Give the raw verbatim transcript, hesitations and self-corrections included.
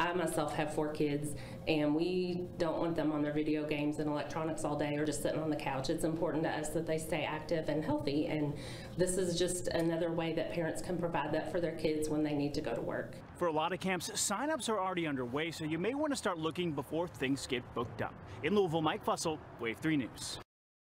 I myself have four kids, and we don't want them on their video games and electronics all day or just sitting on the couch. It's important to us that they stay active and healthy, and this is just another way that parents can provide that for their kids when they need to go to work. For a lot of camps, signups are already underway, so you may want to start looking before things get booked up. In Louisville, Mike Fussell, Wave three News.